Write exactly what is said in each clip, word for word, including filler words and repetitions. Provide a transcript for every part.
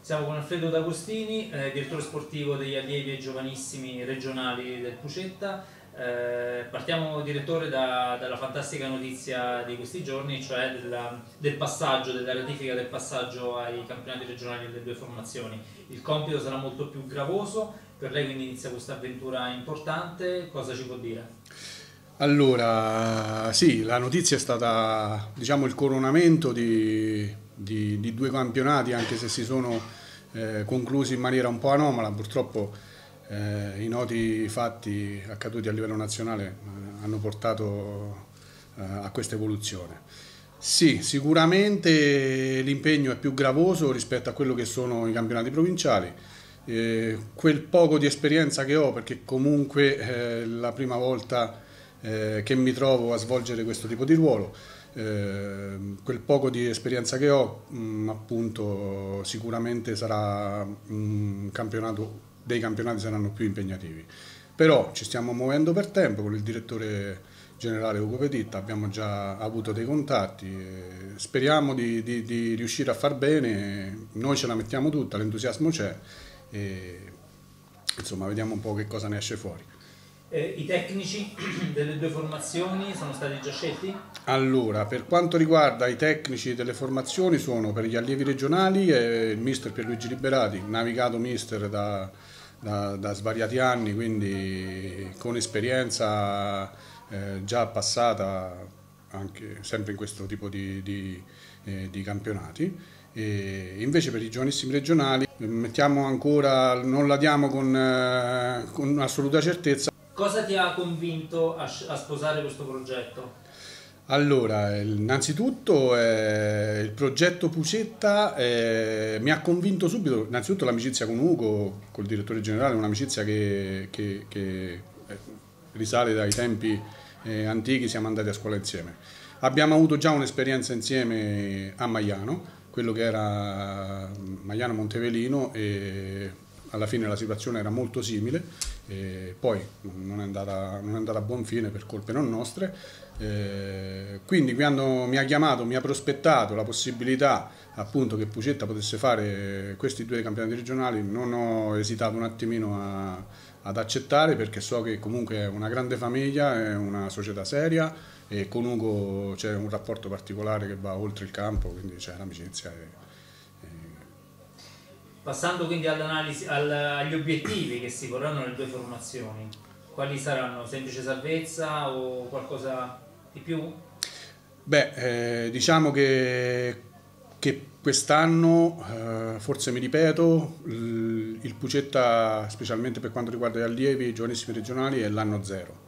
Siamo con Alfredo D'Agostini, eh, direttore sportivo degli allievi e giovanissimi regionali del Pucetta. Eh, partiamo, direttore, da, dalla fantastica notizia di questi giorni, cioè della, del passaggio, della ratifica del passaggio ai campionati regionali delle due formazioni. Il compito sarà molto più gravoso, per lei quindi inizia questa avventura importante, cosa ci può dire? Allora, sì, la notizia è stata, diciamo, il coronamento di, di, di due campionati, anche se si sono eh, conclusi in maniera un po' anomala. Purtroppo eh, i noti fatti accaduti a livello nazionale eh, hanno portato eh, a questa evoluzione. Sì, sicuramente l'impegno è più gravoso rispetto a quello che sono i campionati provinciali. Eh, quel poco di esperienza che ho, perché comunque è eh, la prima volta Eh, che mi trovo a svolgere questo tipo di ruolo, eh, quel poco di esperienza che ho, mh, appunto, sicuramente sarà un campionato, dei campionati saranno più impegnativi. Però ci stiamo muovendo per tempo con il direttore generale Ugo Petitta, abbiamo già avuto dei contatti, eh, speriamo di, di, di riuscire a far bene, noi ce la mettiamo tutta, l'entusiasmo c'è e insomma vediamo un po' che cosa ne esce fuori. Eh, I tecnici delle due formazioni sono stati già scelti? Allora, per quanto riguarda i tecnici delle formazioni, sono per gli allievi regionali e il mister Pierluigi Liberati, navigato mister da, da, da svariati anni, quindi con esperienza eh, già passata anche sempre in questo tipo di, di, eh, di campionati. E invece per i giovanissimi regionali mettiamo ancora, non la diamo con, eh, con assoluta certezza. Cosa ti ha convinto a, a sposare questo progetto? Allora, innanzitutto eh, il progetto Pucetta eh, mi ha convinto subito, innanzitutto l'amicizia con Ugo, col direttore generale, un'amicizia che, che, che risale dai tempi eh, antichi, siamo andati a scuola insieme. Abbiamo avuto già un'esperienza insieme a Maiano, quello che era Maiano Montevelino, e alla fine la situazione era molto simile, e poi non è, andata, non è andata a buon fine per colpe non nostre, eh, quindi quando mi ha chiamato, mi ha prospettato la possibilità appunto che Pucetta potesse fare questi due campionati regionali, non ho esitato un attimino a, ad accettare, perché so che comunque è una grande famiglia, è una società seria e con Ugo c'è un rapporto particolare che va oltre il campo, quindi c'è l'amicizia. E, Passando quindi all'analisi, all, agli obiettivi che si porranno le due formazioni, quali saranno? Semplice salvezza o qualcosa di più? Beh, eh, diciamo che, che quest'anno, eh, forse mi ripeto, il, il Pucetta, specialmente per quanto riguarda gli allievi e i giovanissimi regionali, è l'anno zero.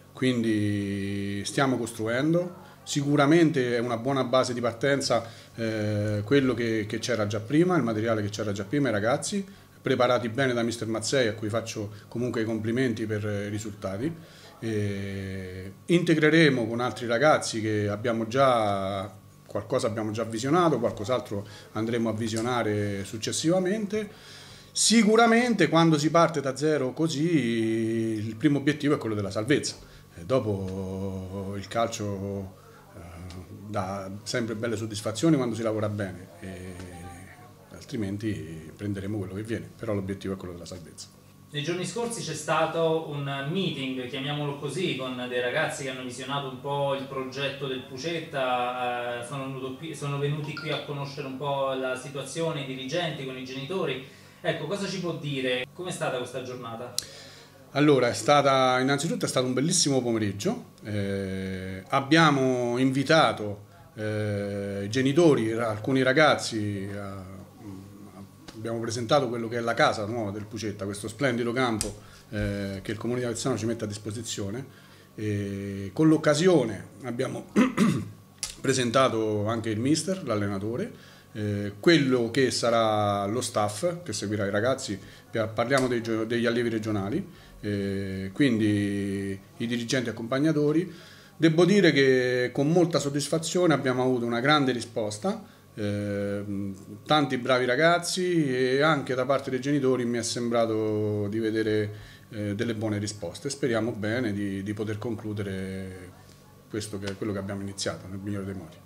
Quindi stiamo costruendo. Sicuramente è una buona base di partenza eh, quello che c'era già prima, il materiale che c'era già prima, i ragazzi preparati bene da mister Mazzei, a cui faccio comunque i complimenti per i risultati. E integreremo con altri ragazzi che abbiamo già, qualcosa abbiamo già visionato, qualcos'altro andremo a visionare successivamente. Sicuramente quando si parte da zero così il primo obiettivo è quello della salvezza. E dopo il calcio dà sempre belle soddisfazioni quando si lavora bene, e altrimenti prenderemo quello che viene, però l'obiettivo è quello della salvezza. Nei giorni scorsi c'è stato un meeting, chiamiamolo così, con dei ragazzi che hanno visionato un po' il progetto del Pucetta, eh, sono, qui, sono venuti qui a conoscere un po' la situazione, i dirigenti con i genitori. Ecco, cosa ci può dire? Com'è stata questa giornata? Allora, è stata, innanzitutto è stato un bellissimo pomeriggio, eh, abbiamo invitato eh, genitori, alcuni ragazzi, a, abbiamo presentato quello che è la casa nuova del Pucetta, questo splendido campo eh, che il Comune di Avezzano ci mette a disposizione. E con l'occasione abbiamo presentato anche il mister, l'allenatore, eh, quello che sarà lo staff che seguirà i ragazzi, parliamo dei, degli allievi regionali, eh, quindi i dirigenti accompagnatori. Devo dire che con molta soddisfazione abbiamo avuto una grande risposta, eh, tanti bravi ragazzi, e anche da parte dei genitori mi è sembrato di vedere eh, delle buone risposte. Speriamo bene di, di poter concludere questo che è quello che abbiamo iniziato nel migliore dei modi.